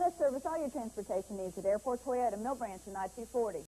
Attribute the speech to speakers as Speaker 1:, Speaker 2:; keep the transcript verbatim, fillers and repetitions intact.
Speaker 1: Let us service all your transportation needs at Airport Toyota, Mill Branch, and I two forty.